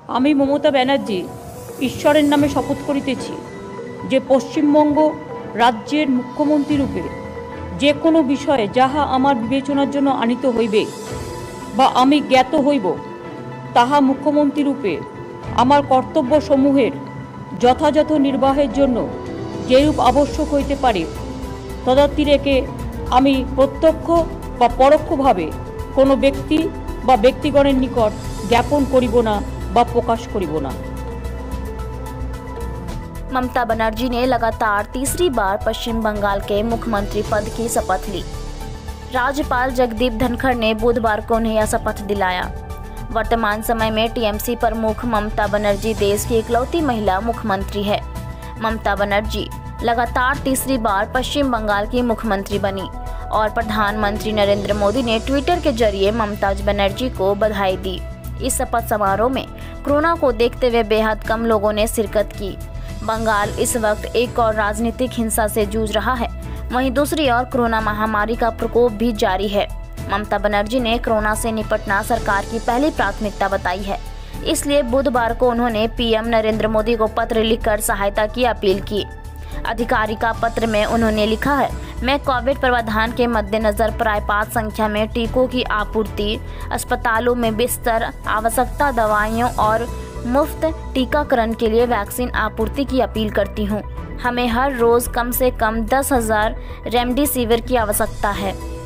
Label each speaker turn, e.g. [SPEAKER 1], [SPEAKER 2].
[SPEAKER 1] আমি মমতা ব্যানার্জি ঈশ্বরের নামে শপথ করিতেছি যে পশ্চিমবঙ্গ রাজ্যের মুখ্যমন্ত্রী রূপে যে কোনো বিষয়ে যাহা আমার বিবেচনার জন্য আনিত হইবে বা আমি জ্ঞাত হইব, তাহা মুখ্যমন্ত্রী রূপে আমার কর্তব্যসমূহের যথাযথ নির্বাহের জন্য যেরূপ আবশ্যক হইতে পারে তদাতিরেকে আমি প্রত্যক্ষ বা পরোক্ষভাবে কোনো ব্যক্তি বা ব্যক্তিগণের নিকট জ্ঞাপন করিব না বা প্রকাশ করিব না।
[SPEAKER 2] ममता बनर्जी ने लगातार तीसरी बार पश्चिम बंगाल के मुख्यमंत्री पद की शपथ ली। राज्यपाल जगदीप धनखड़ ने बुधवार को उन्हें यह शपथ दिलाया। वर्तमान समय में टीएमसी प्रमुख ममता बनर्जी देश की इकलौती महिला मुख्यमंत्री है। ममता बनर्जी लगातार तीसरी बार पश्चिम बंगाल की मुख्यमंत्री बनी और प्रधानमंत्री नरेंद्र मोदी ने ट्विटर के जरिए ममता बनर्जी को बधाई दी। इस शपथ समारोह में कोरोना को देखते हुए बेहद कम लोगों ने शिरकत की। बंगाल इस वक्त एक और राजनीतिक हिंसा से जूझ रहा है, वहीं दूसरी ओर कोरोना महामारी का प्रकोप भी जारी है। ममता बनर्जी ने कोरोना से निपटना सरकार की पहली प्राथमिकता बताई है, इसलिए बुधवार को उन्होंने पीएम नरेंद्र मोदी को पत्र लिखकर सहायता की अपील की। आधिकारिक पत्र में उन्होंने लिखा है, मैं कोविड प्रावधान के मद्देनजर पर्याप्त संख्या में टीकों की आपूर्ति, अस्पतालों में बिस्तर, आवश्यकता दवाइयों और मुफ्त टीकाकरण के लिए वैक्सीन आपूर्ति की अपील करती हूँ। हमें हर रोज़ कम से कम 10,000 रेमडेसिविर की आवश्यकता है।